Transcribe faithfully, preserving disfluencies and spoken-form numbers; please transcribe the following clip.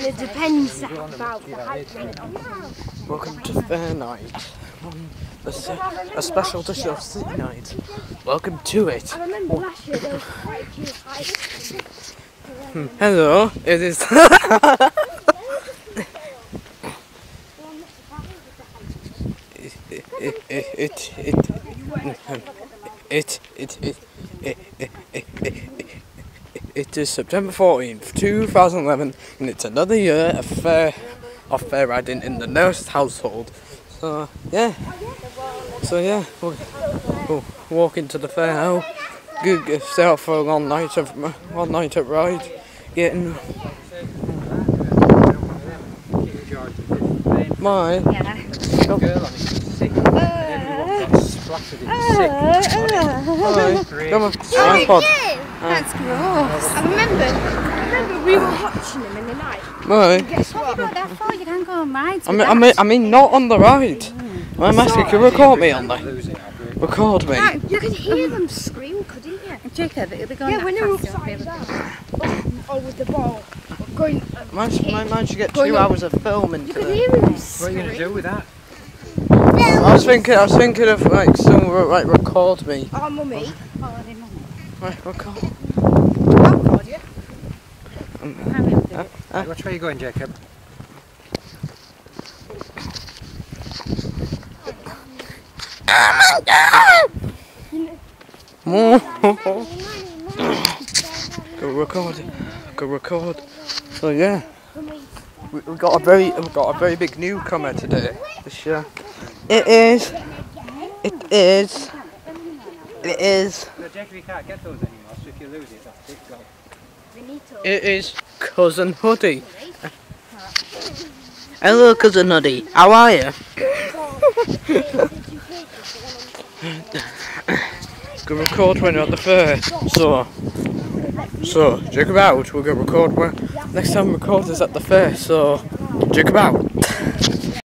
And it depends about the height limit. Welcome to Fair Night. Um, a, a special dish of City Night. Welcome to it. I remember last year there was quite a few heights. Hmm. Hello, it is. it, it, it, it, it, it, it, it, it, it, it, it, it is September fourteenth, two thousand eleven, and it's another year of fair, of fair riding in the nurse household. So yeah, so yeah, we'll, we'll walk into the fair now. Good, get stay out for a long night of one night of ride, getting my Yeah. oh. Girl on it, sick. Everyone got splattered in sick. Hi, come on, Oh, iPod. That's gross. I remember, I remember we were watching them in the night. Why? Guess What what? have you got that for? You can't go on rides I with mean, I that. mean, I mean, not on the ride. I'm asking, can you record me on there? Record me. No, you could hear them scream, couldn't you? Jacob, it'll be going Yeah, when they that were fast, upside it'll be down. Oh, with the ball. Going. Um, Managed, managed to get Going two up. hours of filming you could today. hear them What are you scream. going to do with that? I was thinking, I was thinking of like someone like record me. Oh, mummy. Oh, they mummy. Right, record. I'll record you. Harry will do it. Uh, Which way are you going, Jacob? Go record. Go record. So yeah, we, we got a very, we got a very big newcomer today. This year. It is. It is. It is. No, Jacob, you can't get those anymore, so if you lose it, that's it, go. It is Cousin Hoodie. Hello, Cousin Hoodie. How are you? Go record when you're at the fair. So, so Jacob out. We're gonna record when next time we record is at the fair. So, Jacob out.